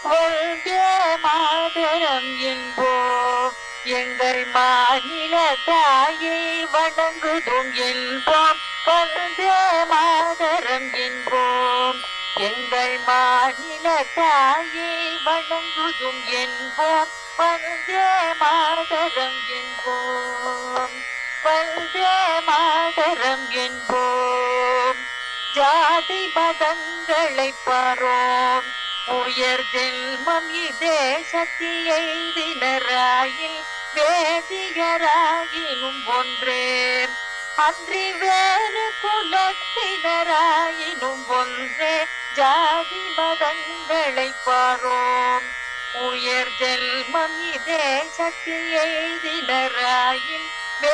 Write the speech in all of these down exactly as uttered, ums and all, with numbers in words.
வந்தே மாதரம் என்போம் எங்கள் மாநில தாயை வணங்குதும் என்போம் வந்தே மாதரம் என்போம் எங்கள் மாநில தாயை வணங்குதும் என்போம் வந்தே மாதரம் என்போம் வந்தே மாதரம் என்போம் ஜாதி மதங்களை பாரோம் உயர் ஜென்மம் இதேசத்தி எய்தினராயில் வேதியராயினும் ஒன்றே அன்றி வேறு குலத்தினராயினும் ஒன்றே ஜாதி மதங்களை பாரோம் உயர் ஜென்மம் இதேசத்தி எய்தினராயில்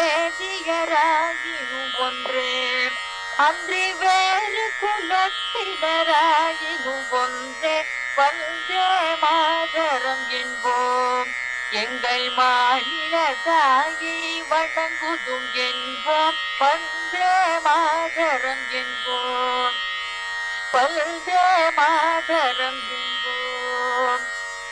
வேதியராயினும் ஒன்றே அன்றி வேறு குலத்தினராயினும் ஒன்றே வந்தே மாதரம் என்போம் எங்கள் மாநில தாயை வணங்குதும் என்போம் வந்தே மாதரம் என்போம் வந்தே மாதரம் என்போம்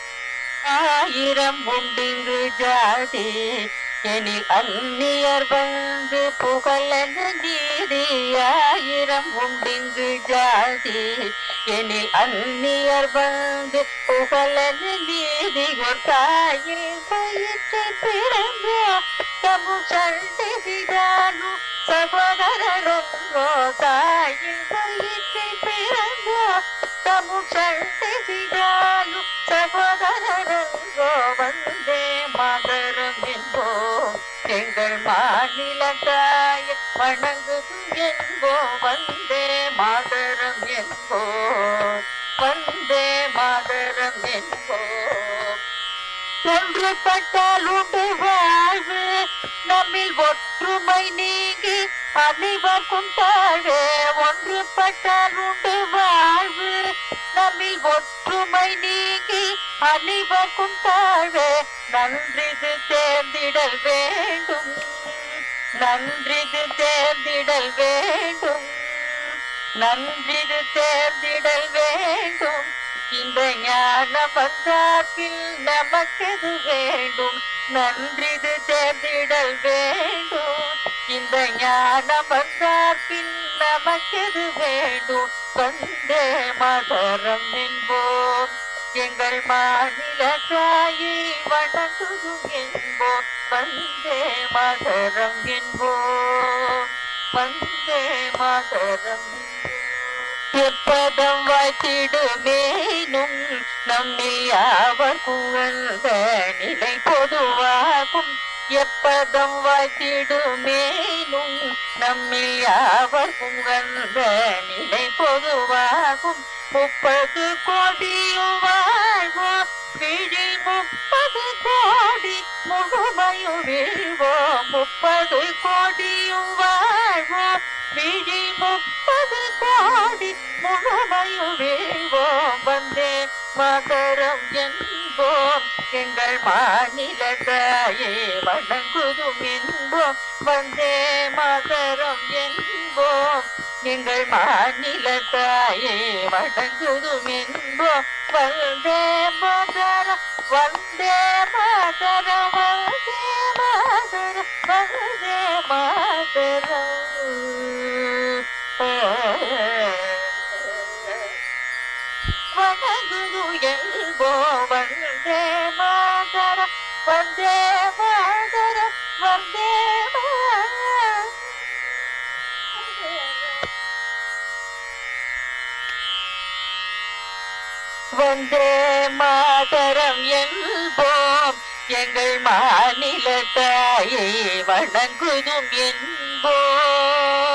ஆயிரம் உண்டிங்கு ஜாதி எனில் அந்நியர் வந்து புகழன நீதி ஆயிரம் உண்டிங்கு ஜாதி எனில் அந்நியர் வந்து புகழன நீதி ஒரு தாயில் பயிற்று பிறந்தோ தமு சண்டை செய்தாலும் சகோதரரொன்றோ தாயில் பயிற்று பிறந்தோ தமு சண்டை செய்தாலும் சகோதரரொன்றோ வந்தே மாதரம் என்போம் எங்கள் மாநில தாயை வணங்குதும் என்போம் வந்தே மாதரம் என்போம் வந்தே மாதரம் என்போம் ஒன்றுபட்டால் உண்டு வாழ்வு நம்மில் ஒற்றுமை நீங்கி அனைவருக்கும் தாழ்வே ஒன்றுபட்டால் உண்டு வாழ்வு நம்மில் ஒற்றுமை நீங்கி அனைவருக்கும் தாழ்வே நன்றிது தேர்ந்திடல் வேண்டும் நன்றிது தேர்ந்திடல் வேண்டும் நன்றிது தேர்ந்திடல் வேண்டும் இந்த ஞானம் வந்தாப்பில் நமக்கெது வேண்டும் நன்றிது தேர்ந்திடல் வேண்டும் இந்த ஞானம் வந்தாப்பில் நமக்கெது வேண்டும் வந்தே மாதரம் என்போம் எங்கள் மாநில தாயை வணங்குதும் என்போம் வந்தே மாதரம் என்போம் வந்தே மாதரம் எப்பதம் வாய்த்திடுமேனும் நம்மில் யாவர் புகழ்ந்த நிலை பொதுவாகும் எப்பதம் வாய்த்திடுமேனும் நம்மில் யாவர் புகழ்ந்த நிலை பொதுவாகும் முப்பது கோடியும் வாழ்வோம் விழில் முப்பது கோடி முழுமையும் வீழ்வோம் முப்பது கோடியும் வாழ்வோம் விழில் முப்பது கோடி முழுமையும் வீழ்வோம் வந்தே மாதரம் என்போம் எங்கள் மாநில தாயை வணங்குதும் என்போம் வந்தே மாதரம் என்போம் எங்கள் மாநில தாயை வணங்குதும் என்போம் வந்தே மாதரம் வந்தே மாதரம் வந்தே மாதரம் வந்தே மாதரம் வணங்குது என்போம் வந்தே மாதரம் வந்தே மாதரம் வந்தே வந்தே மாதரம் என்போம் எங்கள் மாநில தாயை வணங்குதும் என்போம்